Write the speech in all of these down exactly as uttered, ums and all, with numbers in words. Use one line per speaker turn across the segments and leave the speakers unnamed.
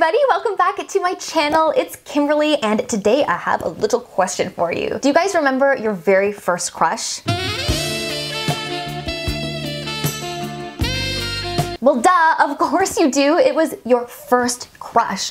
everybody, welcome back to my channel. It's Kimberly, and today I have a little question for you. Do you guys remember your very first crush? Well, duh, of course you do. It was your first crush.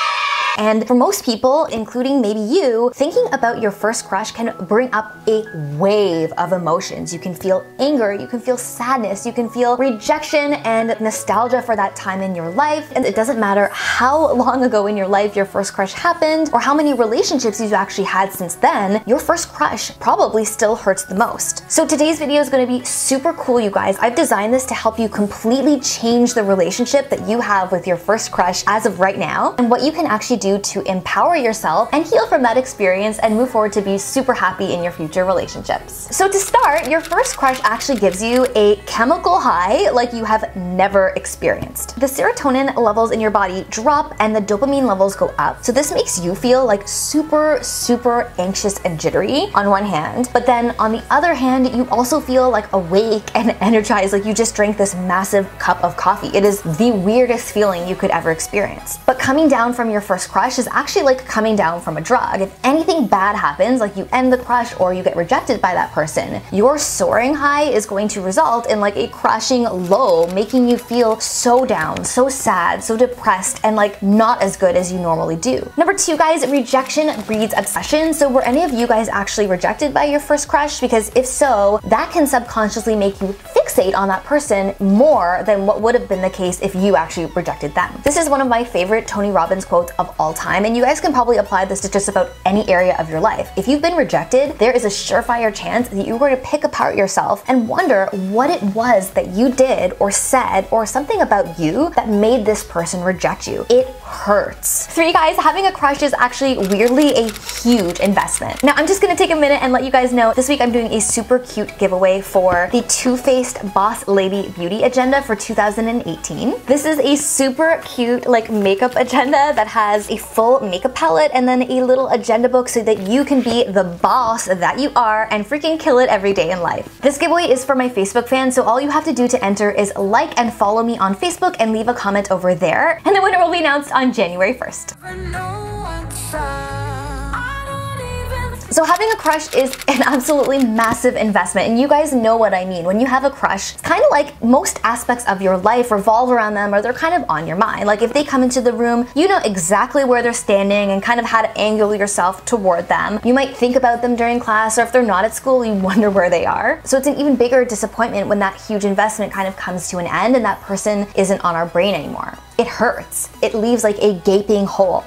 And for most people, including maybe you, thinking about your first crush can bring up a wave of emotions. You can feel anger, you can feel sadness, you can feel rejection and nostalgia for that time in your life. And it doesn't matter how long ago in your life your first crush happened or how many relationships you've actually had since then, your first crush probably still hurts the most. So today's video is going to be super cool, you guys. I've designed this to help you completely change the relationship that you have with your first crush as of right now, and what you can actually do to empower yourself and heal from that experience and move forward to be super happy in your future relationships. So to start, your first crush actually gives you a chemical high like you have never experienced. The serotonin levels in your body drop and the dopamine levels go up. So this makes you feel like super, super anxious and jittery on one hand, but then on the other hand, you also feel like awake and energized, like you just drank this massive cup of coffee. It is the weirdest feeling you could ever experience. But coming down from your first crush is actually like coming down from a drug. If anything bad happens, like you end the crush or you get rejected by that person, your soaring high is going to result in like a crashing low, making you feel so down, so sad, so depressed, and like not as good as you normally do. Number two, guys, rejection breeds obsession. So were any of you guys actually rejected by your first crush? Because if so, that can subconsciously make you fixate on that person more than what would have been the case if you actually rejected them. This is one of my favorite Tony Robbins quotes of all time, and you guys can probably apply this to just about any area of your life. If you've been rejected, there is a surefire chance that you were to pick apart yourself and wonder what it was that you did or said or something about you that made this person reject you. It hurts. Three, guys, having a crush is actually weirdly a huge investment. Now, I'm just gonna take a minute and let you guys know this week I'm doing a super cute giveaway for the Too Faced Boss Lady Beauty Agenda for two thousand eighteen. This is a super cute like makeup agenda that has a full makeup palette and then a little agenda book so that you can be the boss that you are and freaking kill it every day in life. This giveaway is for my Facebook fans, so all you have to do to enter is like and follow me on Facebook and leave a comment over there, and the winner will be announced on January first. So having a crush is an absolutely massive investment, and you guys know what I mean. When you have a crush, it's kind of like most aspects of your life revolve around them, or they're kind of on your mind. Like if they come into the room, you know exactly where they're standing and kind of how to angle yourself toward them. You might think about them during class, or if they're not at school, you wonder where they are. So it's an even bigger disappointment when that huge investment kind of comes to an end and that person isn't on our brain anymore. It hurts. It leaves like a gaping hole.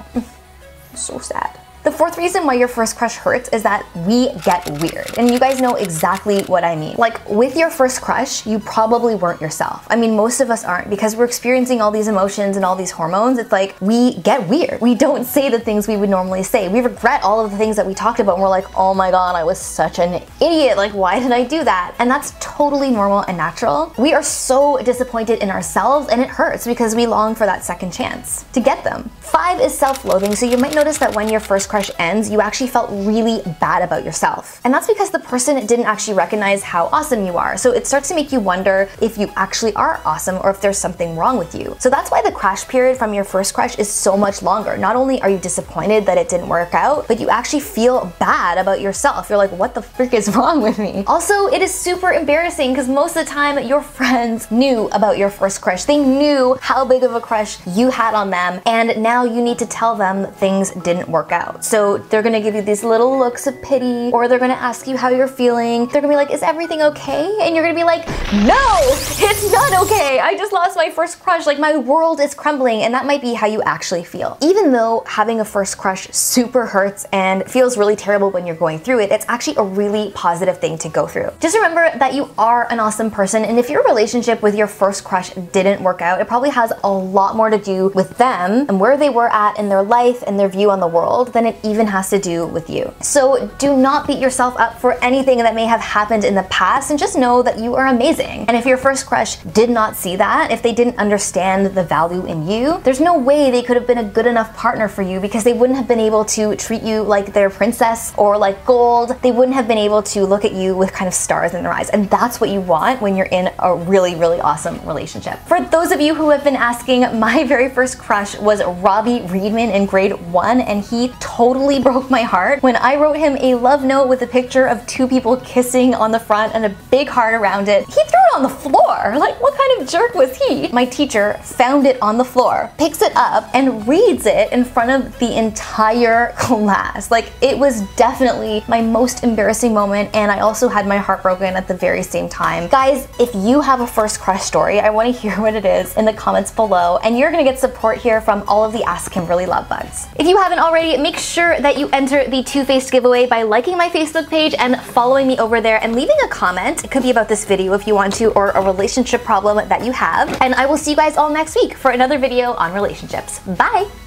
So sad. The fourth reason why your first crush hurts is that we get weird. And you guys know exactly what I mean. Like with your first crush, you probably weren't yourself. I mean, most of us aren't, because we're experiencing all these emotions and all these hormones. It's like we get weird. We don't say the things we would normally say. We regret all of the things that we talked about and we're like, oh my god, I was such an idiot. Like, why did I do that? And that's totally normal and natural. We are so disappointed in ourselves and it hurts because we long for that second chance to get them. Five is self-loathing. So you might notice that when your first crush ends, you actually felt really bad about yourself. And that's because the person didn't actually recognize how awesome you are. So it starts to make you wonder if you actually are awesome or if there's something wrong with you. So that's why the crash period from your first crush is so much longer. Not only are you disappointed that it didn't work out, but you actually feel bad about yourself. You're like, what the frick is wrong with me? Also, it is super embarrassing because most of the time your friends knew about your first crush. They knew how big of a crush you had on them, and now you need to tell them things didn't work out. So they're gonna give you these little looks of pity, or they're gonna ask you how you're feeling. They're gonna be like, is everything okay? And you're gonna be like, no, it's not okay. I just lost my first crush. Like, my world is crumbling. And that might be how you actually feel. Even though having a first crush super hurts and feels really terrible when you're going through it, it's actually a really positive thing to go through. Just remember that you are an awesome person, and if your relationship with your first crush didn't work out, it probably has a lot more to do with them and where they were at in their life and their view on the world than it it even has to do with you. So do not beat yourself up for anything that may have happened in the past, and just know that you are amazing. And if your first crush did not see that, if they didn't understand the value in you, there's no way they could have been a good enough partner for you, because they wouldn't have been able to treat you like their princess or like gold. They wouldn't have been able to look at you with kind of stars in their eyes. And that's what you want when you're in a really, really awesome relationship. For those of you who have been asking, my very first crush was Robbie Reedman in grade one, and he totally broke my heart when I wrote him a love note with a picture of two people kissing on the front and a big heart around it. He threw it on the floor. Like, what kind of jerk was he? My teacher found it on the floor, picks it up, and reads it in front of the entire class. Like, it was definitely my most embarrassing moment, and I also had my heart broken at the very same time. Guys, if you have a first crush story, I want to hear what it is in the comments below, and you're gonna get support here from all of the Ask Kimberly love bugs. If you haven't already, make sure that you enter the two-faced giveaway by liking my Facebook page and following me over there and leaving a comment. It could be about this video if you want to, or a relationship problem that you have. And I will see you guys all next week for another video on relationships. Bye!